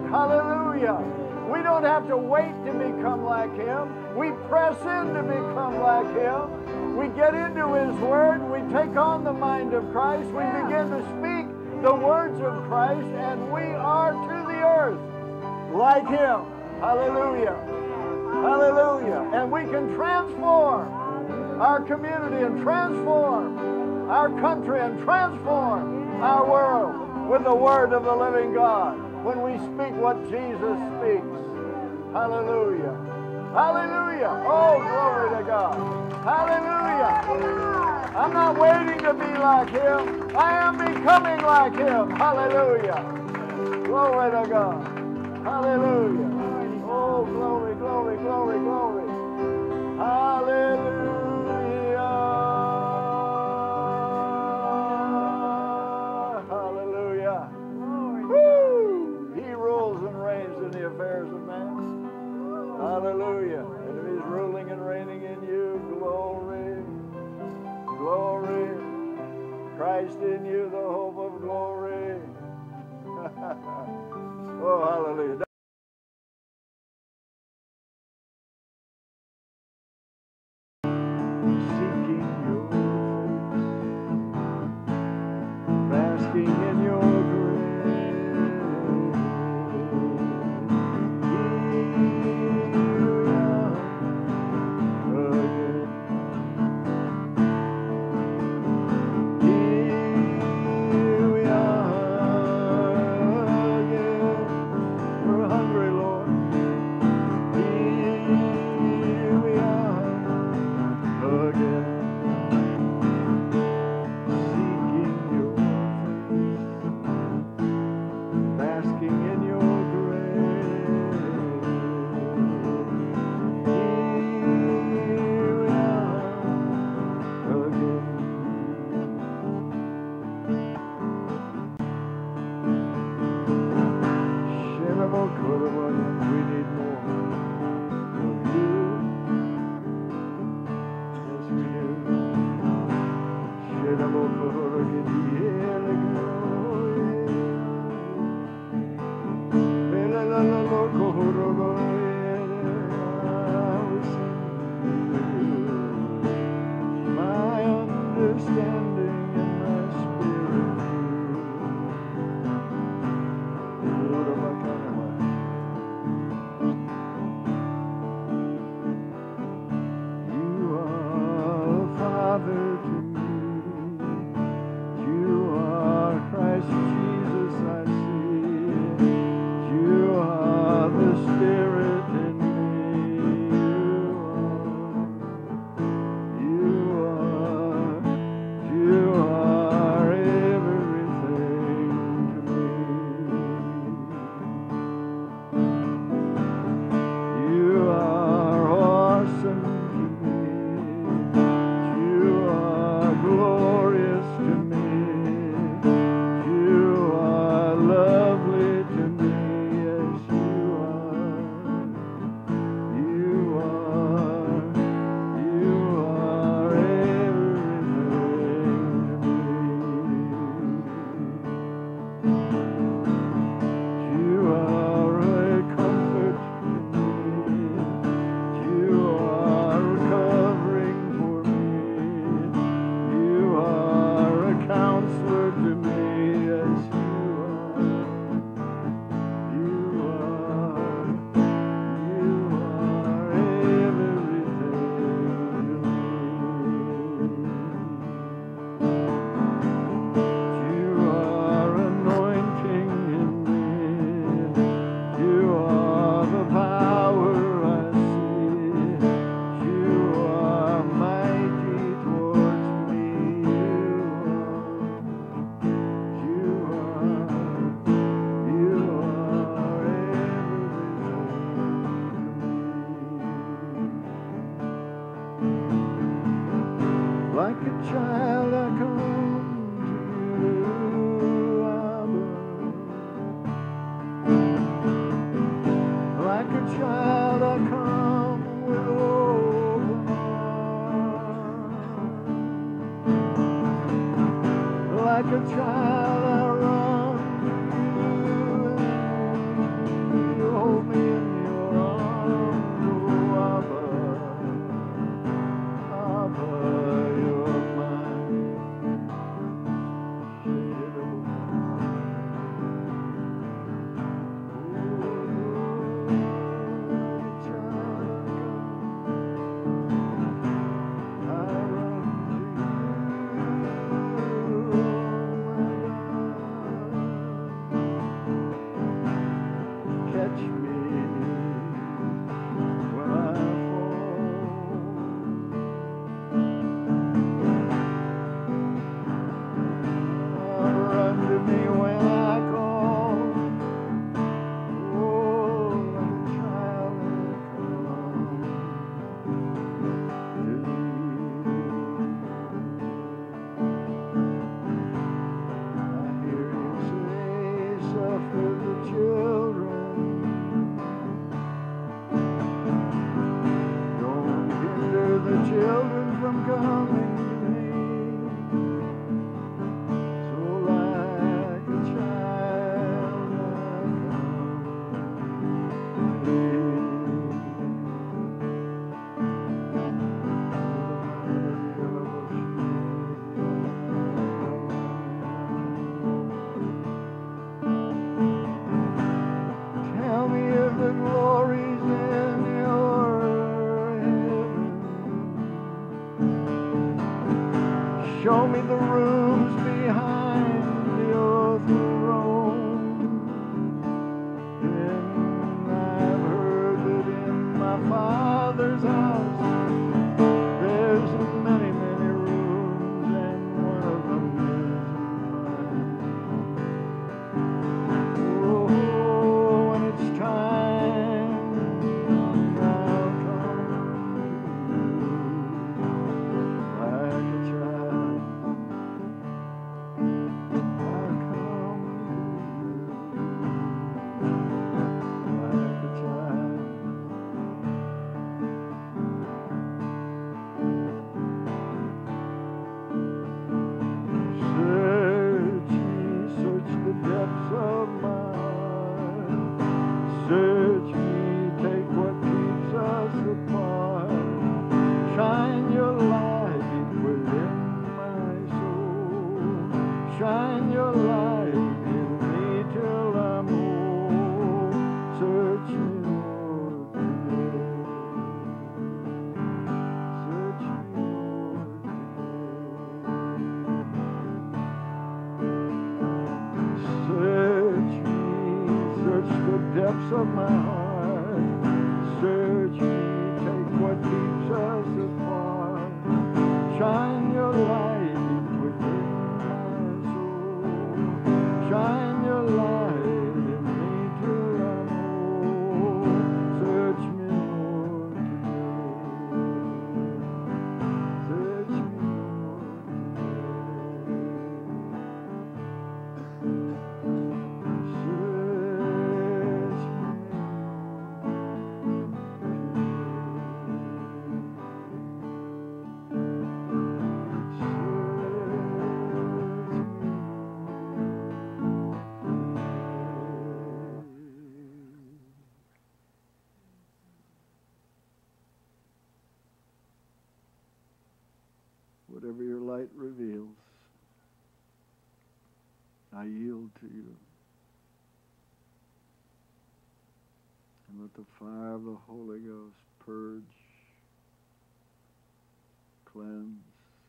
Hallelujah. We don't have to wait to become like Him. We press in to become like Him. We get into His Word. We take on the mind of Christ. We begin to speak the words of Christ, and we are to the earth like Him. Hallelujah. Hallelujah. And we can transform our community and transform our country and transform our world with the Word of the living God when we speak what Jesus speaks. Hallelujah. Hallelujah. Oh, glory to God. Hallelujah. I'm not waiting to be like Him. I am becoming like Him. Hallelujah. Glory to God. Hallelujah. Oh, glory, glory, glory, glory. Hallelujah. Hallelujah. Woo! He rules and reigns in the affairs of man. Hallelujah. And if He's ruling and reigning in you, glory, glory. Christ in you, the hope of glory. Oh, hallelujah. like a child I run to you. Show me the rooms behind the old throne. And I've heard that in my Father's house there's many, many rooms, and one of them is mine. Oh, when it's time, I'll come like a child. I'll come like a child. Search me, search the depths of my heart. Search me, take what keeps us apart. Shine your light within my soul. Shine your light in me till I'm whole. Search me, Lord, today. Search me, Lord, today. Search me, search the depths of my heart. Search me, take what keeps us apart. Shine your light within my soul. Shine your light in me till I'm whole. Search me, Lord, today. Search me, Lord, whatever your light reveals, I yield to you. And let the fire of the Holy Ghost purge, cleanse.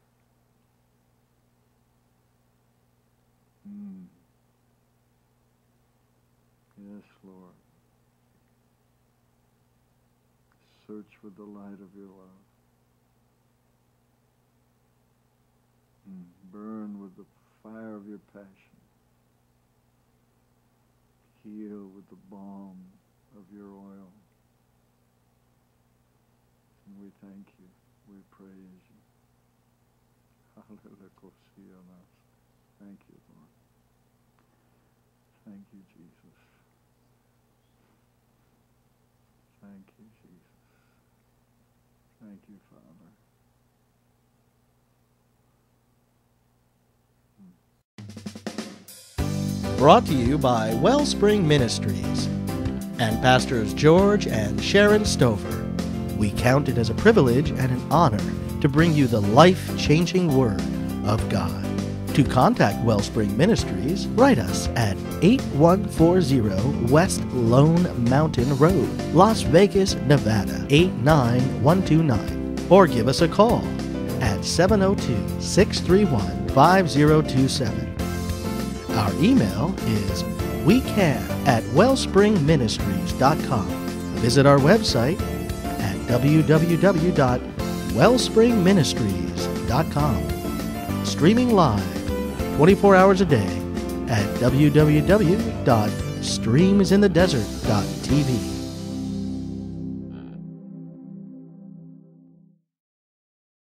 Yes, Lord. Search with the light of your love. Burn with the fire of your passion. Heal with the balm of your oil. And we thank you. We praise you. Hallelujah. Thank you, Lord. Thank you, Jesus. Thank you, Jesus. Thank you, Father. Brought to you by Wellspring Ministries and Pastors George and Sharon Stover. We count it as a privilege and an honor to bring you the life-changing Word of God. To contact Wellspring Ministries, write us at 8140 West Lone Mountain Road, Las Vegas, Nevada, 89129. Or give us a call at 702-631-5027. Our email is wecan@wellspringministries.com. Visit our website at www.wellspringministries.com. Streaming live 24 hours a day at www.streamsindedesert.tv.